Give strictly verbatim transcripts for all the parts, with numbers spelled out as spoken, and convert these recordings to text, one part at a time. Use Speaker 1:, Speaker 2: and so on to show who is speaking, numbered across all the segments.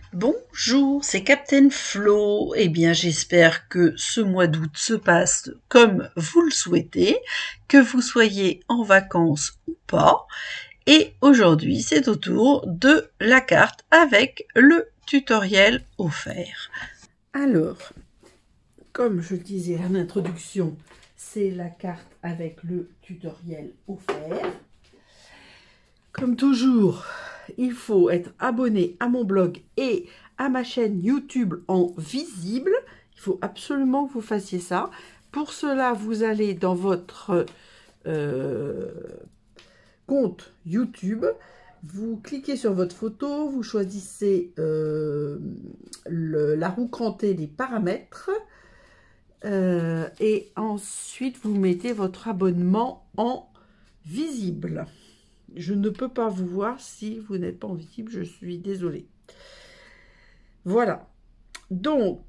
Speaker 1: Bonjour, c'est Captain Flo. Eh bien, j'espère que ce mois d'août se passe comme vous le souhaitez, que vous soyez en vacances ou pas. Et aujourd'hui, c'est au tour de la carte avec le tutoriel offert. Alors, comme je le disais en introduction, c'est la carte avec le tutoriel offert. Comme toujours, il faut être abonné à mon blog et à ma chaîne YouTube en visible. Il faut absolument que vous fassiez ça. Pour cela, vous allez dans votre euh, compte YouTube, vous cliquez sur votre photo, vous choisissez euh, le, la roue crantée des paramètres euh, et ensuite vous mettez votre abonnement en visible. Je ne peux pas vous voir si vous n'êtes pas en visible, je suis désolée. Voilà. Donc,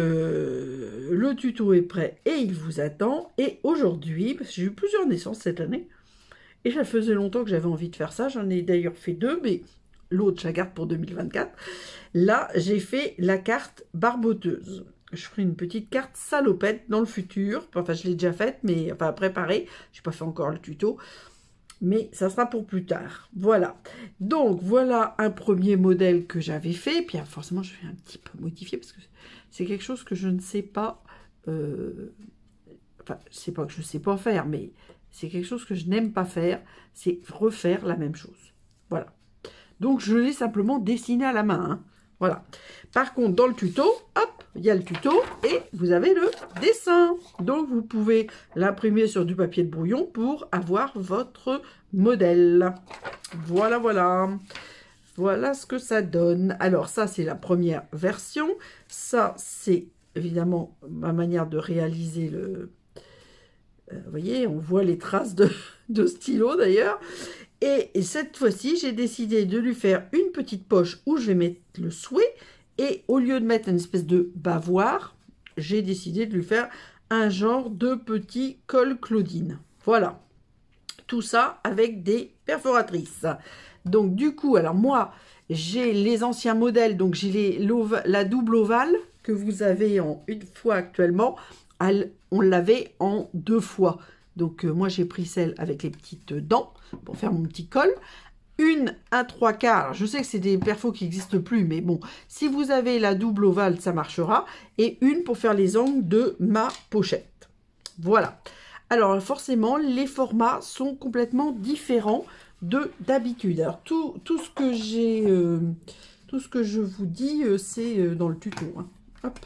Speaker 1: euh, le tuto est prêt et il vous attend. Et aujourd'hui, parce que j'ai eu plusieurs naissances cette année, et ça faisait longtemps que j'avais envie de faire ça. J'en ai d'ailleurs fait deux, mais l'autre, je la garde pour deux mille vingt-quatre. Là, j'ai fait la carte barboteuse. Je ferai une petite carte salopette dans le futur. Enfin, je l'ai déjà faite, mais enfin préparée. Je n'ai pas fait encore le tuto. Mais ça sera pour plus tard. Voilà. Donc, voilà un premier modèle que j'avais fait. Puis, forcément, je vais un petit peu modifier parce que c'est quelque chose que je ne sais pas... Euh, enfin, c'est pas que je ne sais pas faire, mais c'est quelque chose que je n'aime pas faire. C'est refaire la même chose. Voilà. Donc, je l'ai simplement dessiné à la main. Hein. Voilà. Par contre, dans le tuto, hop, il y a le tuto et vous avez le dessin. Donc, vous pouvez l'imprimer sur du papier de brouillon pour avoir votre modèle. Voilà, voilà. Voilà ce que ça donne. Alors, ça, c'est la première version. Ça, c'est évidemment ma manière de réaliser le... Euh, vous voyez, on voit les traces de, de stylo d'ailleurs. Et, et cette fois-ci, j'ai décidé de lui faire une petite poche où je vais mettre le souhait. Et au lieu de mettre une espèce de bavoir, j'ai décidé de lui faire un genre de petit col Claudine. Voilà. Tout ça avec des perforatrices. Donc du coup, alors moi, j'ai les anciens modèles. Donc j'ai la double ovale que vous avez en une fois actuellement. On l'avait en deux fois. Donc, euh, moi, j'ai pris celle avec les petites dents pour faire mon petit col. Une, un trois quarts. Alors, je sais que c'est des perfos qui n'existent plus, mais bon, si vous avez la double ovale, ça marchera. Et une pour faire les angles de ma pochette. Voilà. Alors, forcément, les formats sont complètement différents de d'habitude. Alors, tout, tout ce que j'ai, euh, tout ce que je vous dis, euh, c'est euh, dans le tuto. Hein. Hop.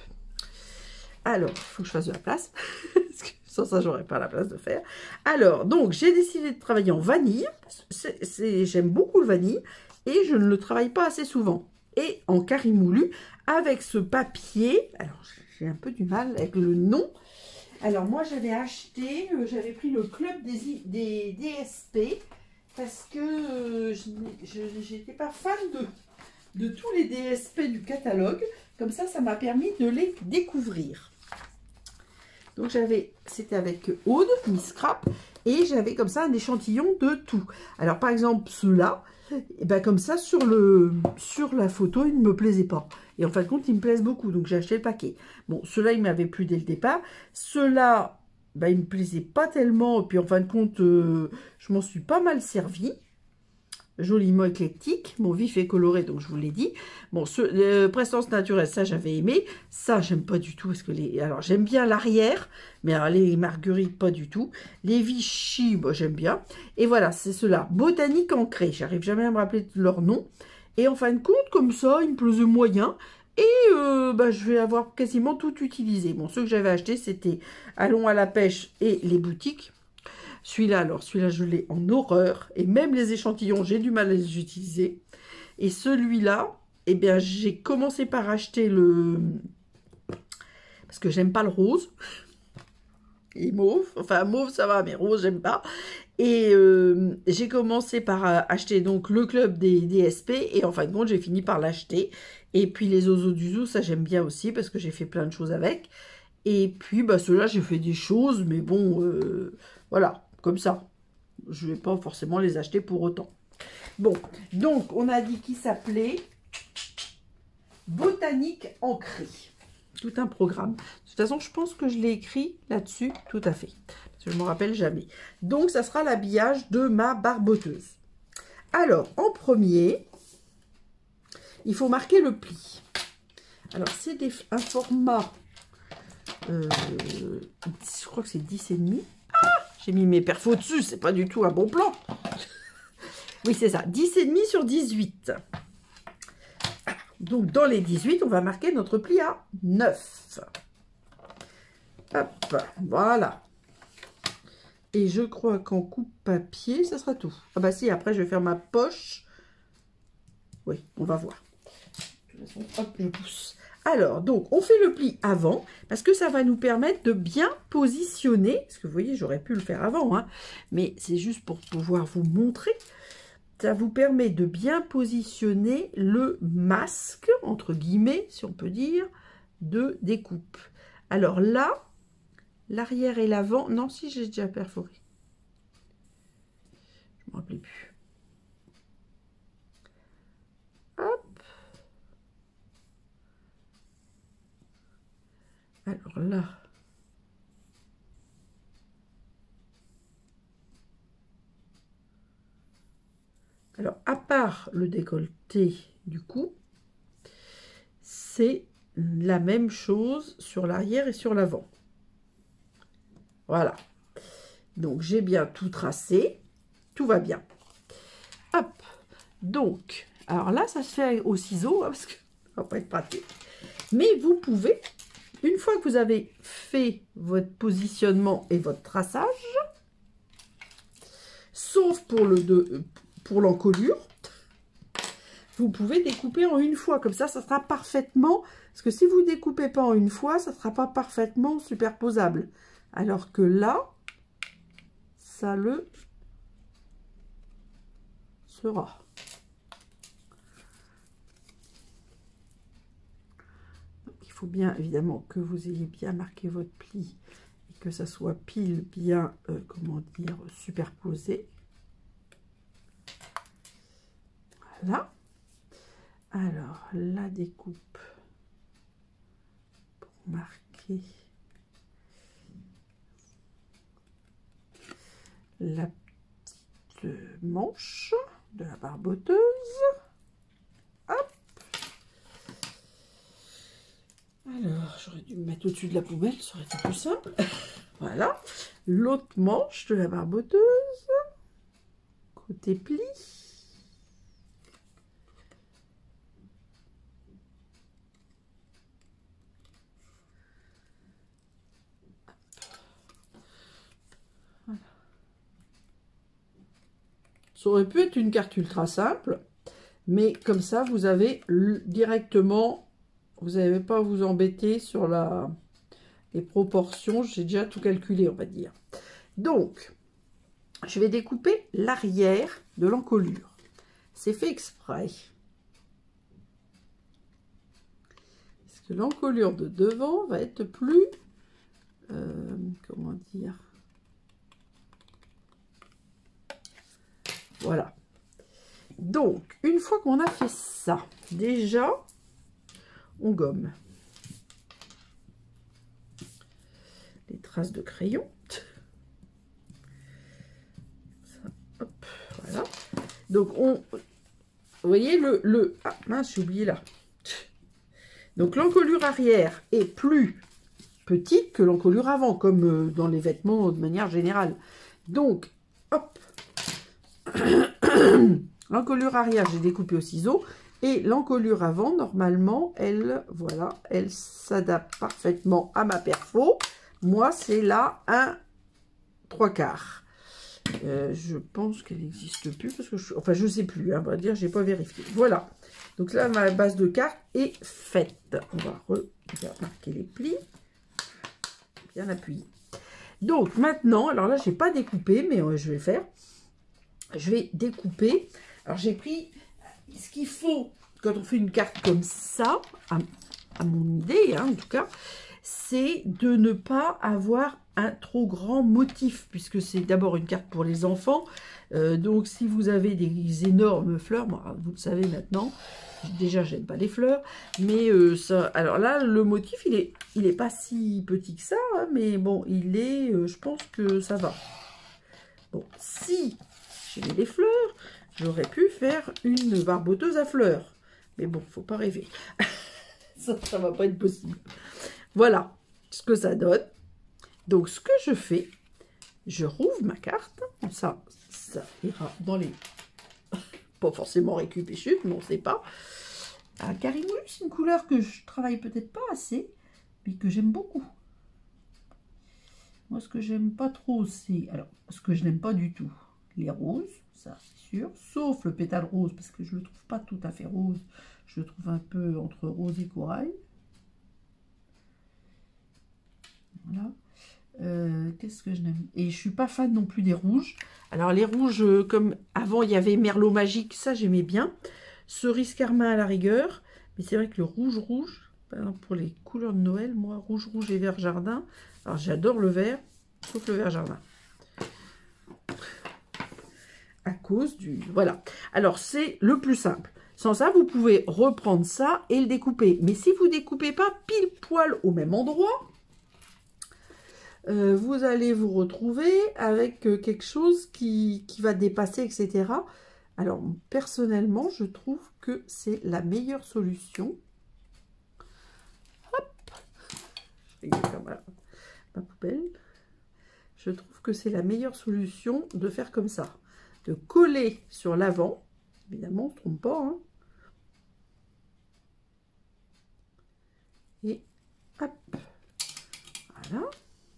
Speaker 1: Alors, il faut que je fasse de la place. Sans ça, j'aurais pas la place de faire. Alors, donc, j'ai décidé de travailler en vanille. J'aime beaucoup le vanille. Et je ne le travaille pas assez souvent. Et en carré moulu, avec ce papier. Alors, j'ai un peu du mal avec le nom. Alors, moi, j'avais acheté, euh, j'avais pris le club des, des D S P. Parce que euh, je n'étais pas fan de, de tous les D S P du catalogue. Comme ça, ça m'a permis de les découvrir. Donc j'avais, c'était avec Aude, Miss Scrap, et j'avais comme ça un échantillon de tout. Alors par exemple ceux-là, et ben comme ça sur le sur la photo, ils ne me plaisaient pas. Et en fin de compte, ils me plaisent beaucoup, donc j'ai acheté le paquet. Bon, ceux-là, ils m'avaient plu dès le départ. Ceux-là, ben, ils ne me plaisaient pas tellement, et puis en fin de compte, euh, je m'en suis pas mal servi. Joliment éclectique, mon vif et coloré, donc je vous l'ai dit. Bon, ce, euh, prestance naturelle, ça j'avais aimé. Ça, j'aime pas du tout, parce que les... Alors, j'aime bien l'arrière, mais alors, les marguerites, pas du tout. Les Vichy, bah, j'aime bien. Et voilà, c'est ceux-là. Botanique ancrée, j'arrive jamais à me rappeler de leur nom. Et en fin de compte, comme ça, ils me plaisaient moyen. Et euh, bah, je vais avoir quasiment tout utilisé. Bon, ceux que j'avais achetés, c'était Allons à la pêche et les boutiques. Celui-là, alors, celui-là, je l'ai en horreur. Et même les échantillons, j'ai du mal à les utiliser. Et celui-là, eh bien, j'ai commencé par acheter le... Parce que j'aime pas le rose. Et mauve. Enfin, mauve, ça va, mais rose, j'aime pas. Et euh, j'ai commencé par acheter donc le club des D S P. Et en fin de compte, j'ai fini par l'acheter. Et puis, les oiseaux du zoo, ça, j'aime bien aussi. Parce que j'ai fait plein de choses avec. Et puis, bah, ceux-là, j'ai fait des choses. Mais bon, euh, voilà. Comme ça, je ne vais pas forcément les acheter pour autant. Bon, donc on a dit qu'il s'appelait botanique ancrée. Tout un programme. De toute façon, je pense que je l'ai écrit là-dessus, tout à fait. Parce que je ne me rappelle jamais. Donc, ça sera l'habillage de ma barboteuse. Alors, en premier, il faut marquer le pli. Alors, c'est un format, euh, je crois que c'est dix et demi. Ah, j'ai mis mes perfos dessus, c'est pas du tout un bon plan. Oui, c'est ça, dix et demi sur dix-huit. Donc, dans les dix-huit, on va marquer notre pli à neuf. Hop, voilà. Et je crois qu'en coupe papier, ça sera tout. Ah bah si, après, je vais faire ma poche. Oui, on va voir. De toute façon, hop, je pousse. Alors, donc, on fait le pli avant, parce que ça va nous permettre de bien positionner. Parce que vous voyez, j'aurais pu le faire avant, hein, mais c'est juste pour pouvoir vous montrer. Ça vous permet de bien positionner le masque, entre guillemets, si on peut dire, de découpe. Alors là, l'arrière et l'avant... Non, si, j'ai déjà perforé. Je ne me rappelais plus. Hop. Alors là... Alors, à part le décolleté du cou, c'est la même chose sur l'arrière et sur l'avant. Voilà. Donc, j'ai bien tout tracé. Tout va bien. Hop. Donc, alors là, ça se fait au ciseau, hein, parce que ça va pas être pratique. Mais vous pouvez, une fois que vous avez fait votre positionnement et votre traçage, sauf pour le deux... pour l'encolure, vous pouvez découper en une fois. Comme ça, ça sera parfaitement... Parce que si vous ne découpez pas en une fois, ça ne sera pas parfaitement superposable. Alors que là, ça le sera. Donc, il faut bien, évidemment, que vous ayez bien marqué votre pli et que ça soit pile bien, euh, comment dire, superposé. Voilà. Alors, la découpe pour marquer la petite manche de la barboteuse. Hop. Alors, j'aurais dû me mettre au-dessus de la poubelle, ça aurait été plus simple. Voilà. L'autre manche de la barboteuse. Côté pli. Ça aurait pu être une carte ultra simple, mais comme ça, vous avez directement, vous n'avez pas à vous embêter sur la, les proportions. J'ai déjà tout calculé, on va dire. Donc, je vais découper l'arrière de l'encolure. C'est fait exprès. Parce que l'encolure de devant va être plus, euh, comment dire... Voilà. Donc, une fois qu'on a fait ça, déjà, on gomme les traces de crayon. Ça, hop, voilà. Donc, on... Vous voyez, le... le ah, mince, j'ai oublié là. Donc, l'encolure arrière est plus petite que l'encolure avant, comme dans les vêtements de manière générale. Donc, hop. L'encolure arrière, j'ai découpé au ciseau. Et l'encolure avant, normalement, elle, voilà, elle s'adapte parfaitement à ma perfo. Moi, c'est là un trois quarts. Euh, je pense qu'elle n'existe plus, parce que je, enfin, je sais plus, hein, on va dire, j'ai pas vérifié. Voilà. Donc là, ma base de carte est faite. On va remarquer les plis. Bien appuyé. Donc maintenant, alors là, j'ai pas découpé, mais euh, je vais faire. Je vais découper. Alors, j'ai pris ce qu'il faut quand on fait une carte comme ça, à, à mon idée, hein, en tout cas, c'est de ne pas avoir un trop grand motif, puisque c'est d'abord une carte pour les enfants. Euh, donc si vous avez des énormes fleurs, bon, vous le savez maintenant, déjà j'aime pas les fleurs, mais euh, ça, alors là le motif il est, il est pas si petit que ça, hein, mais bon il est, euh, je pense que ça va. Bon, si j'aimais les fleurs, j'aurais pu faire une barboteuse à fleurs, mais bon, faut pas rêver, ça, ça va pas être possible. Voilà ce que ça donne. Donc ce que je fais, je rouvre ma carte, ça, ça ira dans les... pas forcément récup et chute, mais on ne sait pas. Un Carimou, c'est une couleur que je travaille peut-être pas assez, mais que j'aime beaucoup. Moi, ce que j'aime pas trop, c'est... Alors, ce que je n'aime pas du tout, les roses, ça c'est sûr, sauf le pétale rose, parce que je le trouve pas tout à fait rose. Je le trouve un peu entre rose et corail. Voilà. Euh, Qu'est-ce que je n'aime? Et je suis pas fan non plus des rouges. Alors les rouges, euh, comme avant il y avait Merlot Magique, ça j'aimais bien. Cerise Carmin à la rigueur. Mais c'est vrai que le rouge rouge, par exemple pour les couleurs de Noël, moi rouge rouge et vert jardin. Alors j'adore le vert, sauf le vert jardin. À cause du... Voilà. Alors c'est le plus simple. Sans ça, vous pouvez reprendre ça et le découper. Mais si vous découpez pas pile poil au même endroit, Euh, vous allez vous retrouver avec euh, quelque chose qui, qui va dépasser, et cetera. Alors, personnellement, je trouve que c'est la meilleure solution. Hop, je fais comme ma, ma poubelle. Je trouve que c'est la meilleure solution de faire comme ça. De coller sur l'avant. Évidemment, on ne se trompe pas. Hein. Et hop, voilà.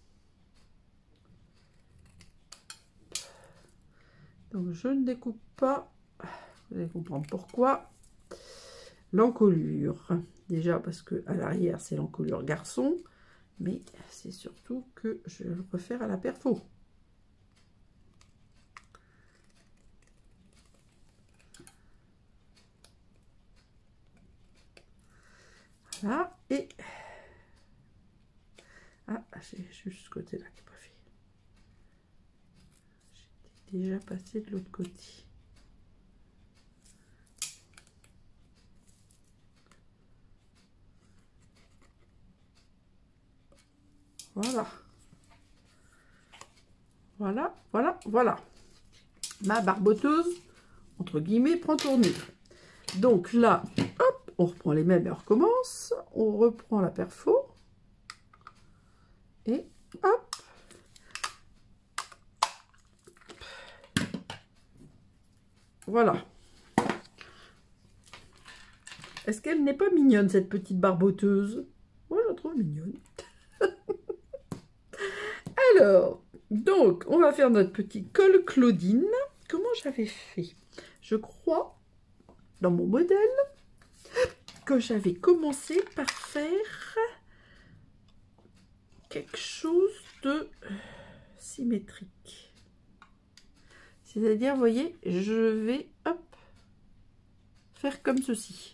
Speaker 1: Donc je ne découpe pas, vous allez comprendre pourquoi, l'encolure. Déjà parce que à l'arrière c'est l'encolure garçon, mais c'est surtout que je le préfère à la perfo. Voilà, et... Ah, j'ai juste ce côté-là qui n'est pas fait. J'étais déjà passé de l'autre côté. Voilà. Voilà, voilà, voilà. Ma barboteuse, entre guillemets, prend tournure. Donc là, hop, on reprend les mêmes et on recommence. On reprend la perfo. Et hop. Voilà. Est-ce qu'elle n'est pas mignonne, cette petite barboteuse? Moi, je la trouve mignonne. Alors, donc, on va faire notre petit col Claudine. Comment j'avais fait? Je crois, dans mon modèle, que j'avais commencé par faire quelque chose de symétrique. C'est-à-dire, vous voyez, je vais, hop, faire comme ceci.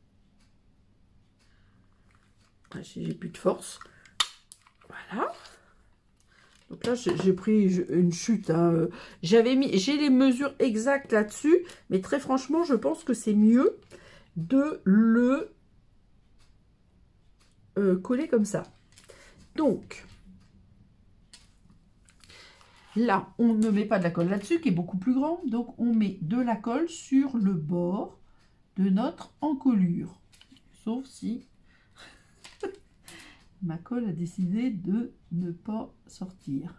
Speaker 1: J'ai plus de force. Voilà. Donc là, j'ai pris une chute. Hein. J'avais mis, j'ai les mesures exactes là-dessus, mais très franchement, je pense que c'est mieux de le euh, coller comme ça. Donc, là, on ne met pas de la colle là-dessus, qui est beaucoup plus grand. Donc, on met de la colle sur le bord de notre encolure. Sauf si ma colle a décidé de ne pas sortir.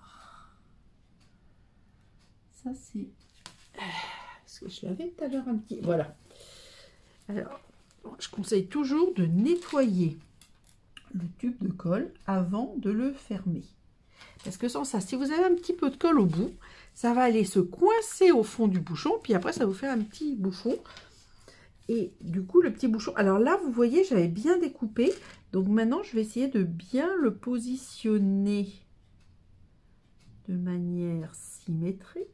Speaker 1: Ça, c'est... Parce que je l'avais tout à l'heure un petit... Voilà. Alors, je conseille toujours de nettoyer le tube de colle avant de le fermer. Parce que sans ça, si vous avez un petit peu de colle au bout, ça va aller se coincer au fond du bouchon. Puis après, ça va vous faire un petit bouchon. Et du coup, le petit bouchon... Alors là, vous voyez, j'avais bien découpé. Donc maintenant, je vais essayer de bien le positionner de manière symétrique.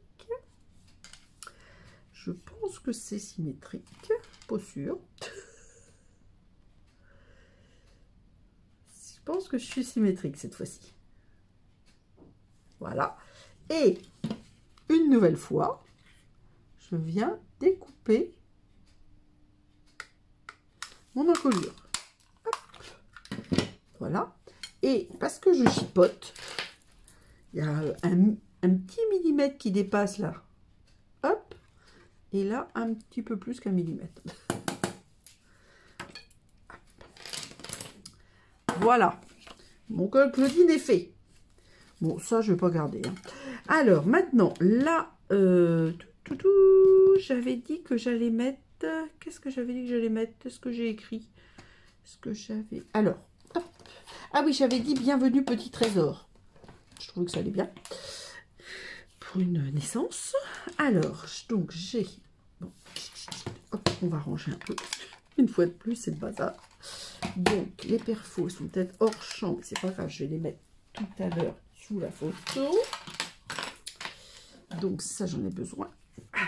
Speaker 1: Je pense que c'est symétrique. Pas sûr. Je pense que je suis symétrique cette fois-ci. Voilà. Et une nouvelle fois, je viens découper mon encolure. Hop. Voilà. Et parce que je chipote, il y a un, un petit millimètre qui dépasse là. Hop. Et là, un petit peu plus qu'un millimètre. Voilà. Mon col Claudine est fait. Bon, ça, je ne vais pas garder. Hein. Alors, maintenant, là, euh, tout, tout, tout, j'avais dit que j'allais mettre... Qu'est-ce que j'avais dit que j'allais mettre? Est-ce que j'ai écrit? Est-ce que j'avais... Alors, hop. Ah oui, j'avais dit bienvenue petit trésor. Je trouvais que ça allait bien. Pour une naissance. Alors, donc, j'ai... Bon, hop, on va ranger un peu. Une fois de plus, c'est le bazar. Donc, les perfos sont peut-être hors champ, mais c'est pas grave, je vais les mettre tout à l'heure sous la photo. Donc, ça, j'en ai besoin. Ah.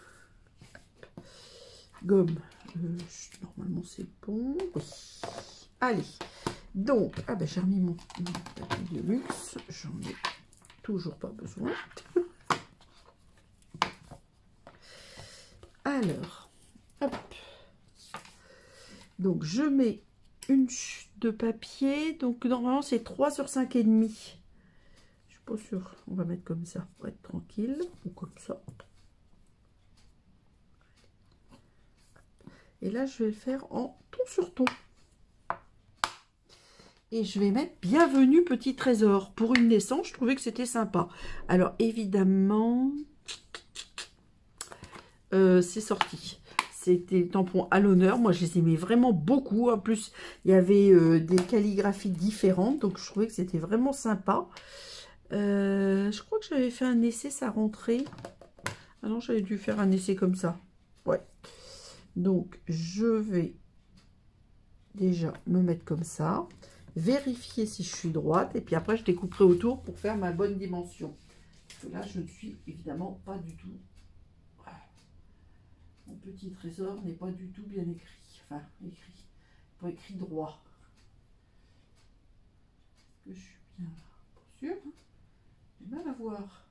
Speaker 1: Gomme, euh, normalement, c'est bon. Oui. Allez. Donc, ah ben, j'ai remis mon, mon tapis de luxe. J'en ai toujours pas besoin. Alors, hop. Donc, je mets une chute de papier. Donc, normalement, c'est trois sur cinq et demi. Je suis pas sûre. On va mettre comme ça pour être tranquille. Ou comme ça. Et là, je vais le faire en ton sur ton. Et je vais mettre bienvenue petit trésor. Pour une naissance, je trouvais que c'était sympa. Alors, évidemment, euh, c'est sorti. C'était tampons à l'honneur. Moi, je les aimais vraiment beaucoup. En plus, il y avait euh, des calligraphies différentes. Donc, je trouvais que c'était vraiment sympa. Euh, je crois que j'avais fait un essai, ça rentrait. Ah non, j'avais dû faire un essai comme ça. Ouais. Donc, je vais déjà me mettre comme ça. Vérifier si je suis droite. Et puis après, je découperai autour pour faire ma bonne dimension. Parce que là, je ne suis évidemment pas du tout... Mon petit trésor n'est pas du tout bien écrit. Enfin, écrit. Pas écrit droit. Est-ce que je suis bien là? Pas sûr. Hein, j'ai mal à voir.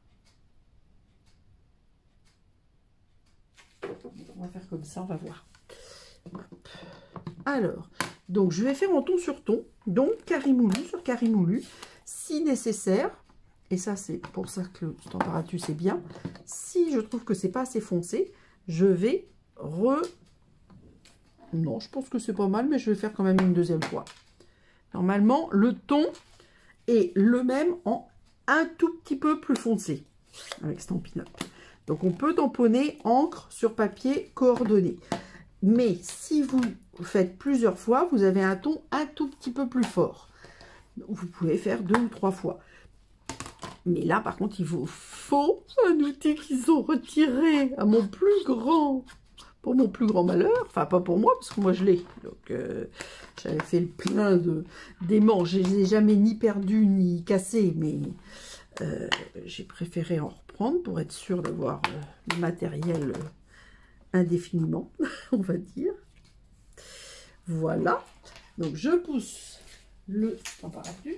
Speaker 1: On va faire comme ça, on va voir. Hop. Alors, donc je vais faire en ton sur ton. Donc, carré-moulu sur carré-moulu. Si nécessaire. Et ça, c'est pour ça que le Stamparatus est bien. Si je trouve que c'est pas assez foncé, je vais re... Non, je pense que c'est pas mal, mais je vais faire quand même une deuxième fois. Normalement, le ton est le même en un tout petit peu plus foncé avec Stampin' Up. Donc, on peut tamponner encre sur papier coordonné. Mais si vous faites plusieurs fois, vous avez un ton un tout petit peu plus fort. Vous pouvez faire deux ou trois fois. Mais là, par contre, il vous faut un outil qu'ils ont retiré à mon plus grand, pour mon plus grand malheur. Enfin, pas pour moi, parce que moi, je l'ai. Donc, euh, j'avais fait le plein de d'aimants. Je ne les ai jamais ni perdus, ni cassés, mais euh, j'ai préféré en reprendre pour être sûr d'avoir euh, le matériel euh, indéfiniment, on va dire. Voilà. Donc, je pousse le Stamparatus.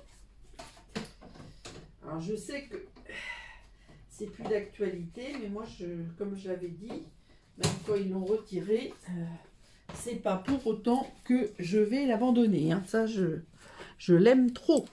Speaker 1: Alors, je sais que c'est plus d'actualité, mais moi, je, comme je l'avais dit, même quand ils l'ont retiré, euh, c'est pas pour autant que je vais l'abandonner. Hein. Ça, je, je l'aime trop.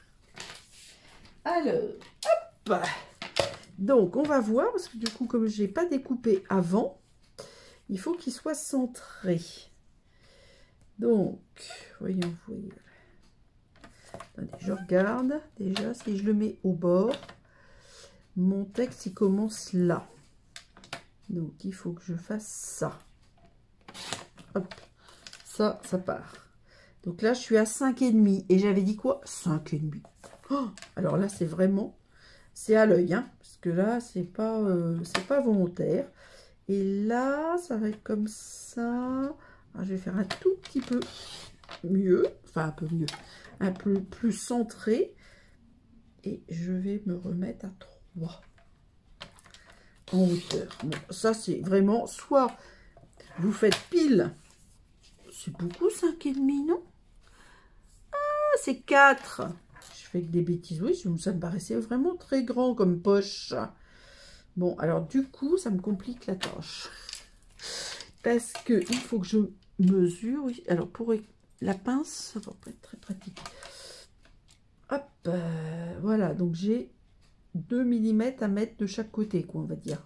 Speaker 1: Alors, hop. Donc, on va voir, parce que du coup, comme je n'ai pas découpé avant, il faut qu'il soit centré. Donc, voyons, voyons. Attendez, je regarde déjà si je le mets au bord. Mon texte, il commence là. Donc, il faut que je fasse ça. Hop. Ça, ça part. Donc là, je suis à cinq virgule cinq. Et j'avais dit quoi? cinq virgule cinq. Oh, alors là, c'est vraiment... C'est à l'œil. Hein, parce que là, c'est pas, euh, c'est pas volontaire. Et là, ça va être comme ça. Alors, je vais faire un tout petit peu mieux. Enfin, un peu mieux. Un peu plus centré. Et je vais me remettre à trois. En hauteur. Bon, ça, c'est vraiment... Soit vous faites pile... C'est beaucoup, cinq virgule cinq, non? Ah, c'est quatre. Je fais que des bêtises. Oui, ça me paraissait vraiment très grand comme poche. Bon, alors du coup, ça me complique la tâche. Parce que il faut que je mesure. Oui. Alors, pour la pince, ça va pas être très pratique. Hop, euh, voilà. Donc, j'ai deux millimètres à mettre de chaque côté, quoi, on va dire.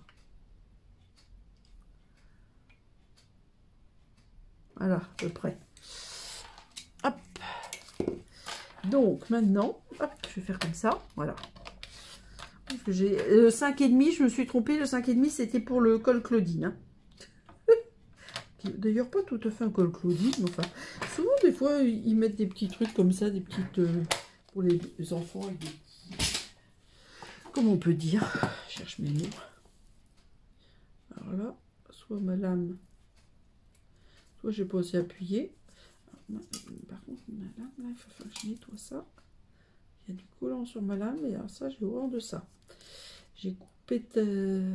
Speaker 1: Voilà, à peu près. Hop. Donc, maintenant, hop, je vais faire comme ça. Voilà. J'ai le cinq virgule cinq, je me suis trompée. Le cinq virgule cinq, c'était pour le col Claudine. Hein. D'ailleurs, pas tout à fait un col Claudine. Mais enfin, souvent, des fois, ils mettent des petits trucs comme ça, des petites... Euh, pour les enfants avec des petits... Comment on peut dire? Je cherche mes mots. Alors là, soit ma lame... Soit j'ai pas assez appuyé. Par contre, ma lame, là, il faut faire que je nettoie ça. Il y a du collant sur ma lame, et alors ça, j'ai horreur de ça. J'ai coupé de...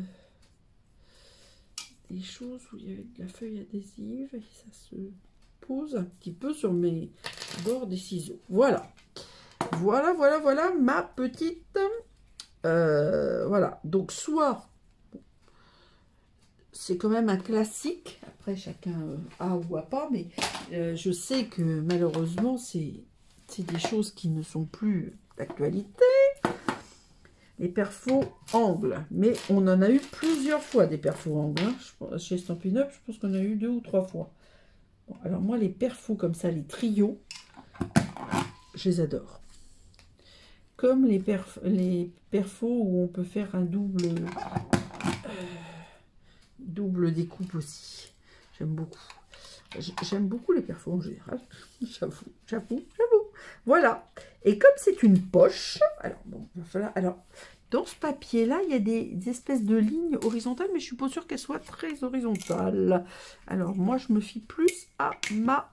Speaker 1: des choses où il y avait de la feuille adhésive, et ça se pose un petit peu sur mes bords des ciseaux. Voilà. Voilà, voilà, voilà ma petite... Euh, voilà. Donc, soit... C'est quand même un classique. Après, chacun euh, a ou a pas. Mais euh, je sais que malheureusement, c'est des choses qui ne sont plus d'actualité. Les perfos angles. Mais on en a eu plusieurs fois des perfos angles. Hein. Je, chez Stampin' Up, je pense qu'on a eu deux ou trois fois. Bon, alors moi, les perfos comme ça, les trios, je les adore. Comme les, perf les perfos où on peut faire un double... Euh, double découpe aussi. J'aime beaucoup. J'aime beaucoup les perfos en général. J'avoue, j'avoue, j'avoue. Voilà. Et comme c'est une poche, alors bon, il va falloir. Alors, dans ce papier-là, il y a des, des espèces de lignes horizontales, mais je suis pas sûre qu'elles soient très horizontales. Alors, moi, je me fie plus à ma.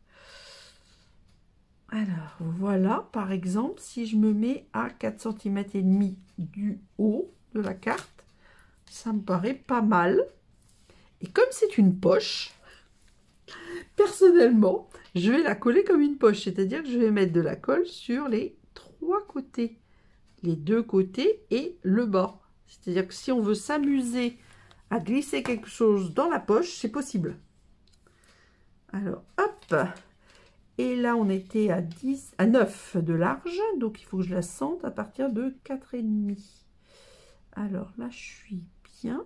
Speaker 1: Alors, voilà, par exemple, si je me mets à quatre centimètres et demi du haut de la carte, ça me paraît pas mal. Et comme c'est une poche, personnellement, je vais la coller comme une poche. C'est-à-dire que je vais mettre de la colle sur les trois côtés. Les deux côtés et le bas. C'est-à-dire que si on veut s'amuser à glisser quelque chose dans la poche, c'est possible. Alors, hop. Et là, on était à, dix, à neuf de large. Donc, il faut que je la sente à partir de quatre virgule cinq. Alors là, je suis bien.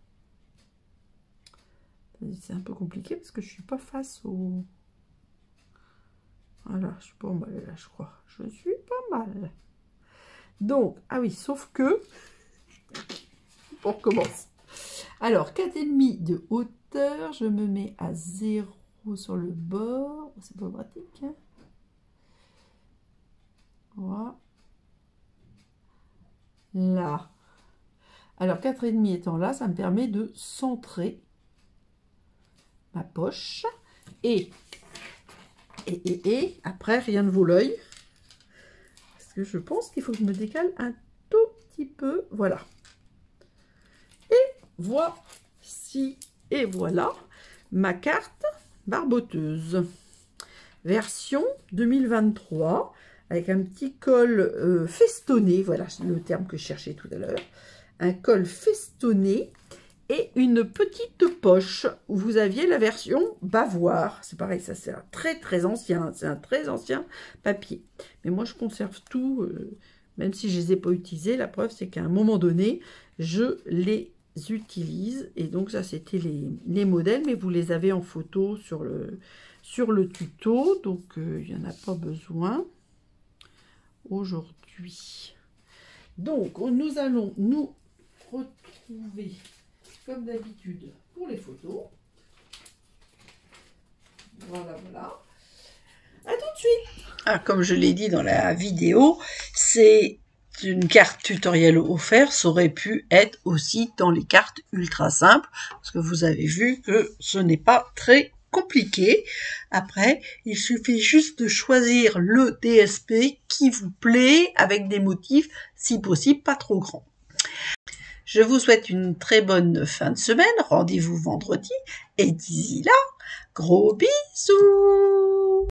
Speaker 1: C'est un peu compliqué parce que je suis pas face au... Voilà, je suis pas mal là, je crois. Je suis pas mal. Donc, ah oui, sauf que... On recommence. Alors, quatre virgule cinq de hauteur. Je me mets à zéro sur le bord. C'est pas pratique. Hein, voilà. Là. Alors, quatre virgule cinq étant là, ça me permet de centrer ma poche. Et, et, et, et, après, rien ne vaut l'œil. Parce que je pense qu'il faut que je me décale un tout petit peu. Voilà. Et voici, et voilà, ma carte barboteuse. Version deux mille vingt-trois, avec un petit col euh, festonné. Voilà le terme que je cherchais tout à l'heure. Un col festonné. Et une petite poche où vous aviez la version bavoir. C'est pareil, ça c'est un très très ancien, c'est un très ancien papier. Mais moi je conserve tout, euh, même si je ne les ai pas utilisés. La preuve c'est qu'à un moment donné, je les utilise. Et donc ça c'était les, les modèles, mais vous les avez en photo sur le, sur le tuto. Donc euh, il n'y en a pas besoin aujourd'hui. Donc nous allons nous retrouver... comme d'habitude pour les photos. Voilà, voilà. À tout de suite.
Speaker 2: Ah, comme je l'ai dit dans la vidéo, c'est une carte tutoriel offerte. Ça aurait pu être aussi dans les cartes ultra simples, parce que vous avez vu que ce n'est pas très compliqué. Après, il suffit juste de choisir le D S P qui vous plaît, avec des motifs, si possible, pas trop grands. Je vous souhaite une très bonne fin de semaine. Rendez-vous vendredi. Et d'ici là, gros bisous!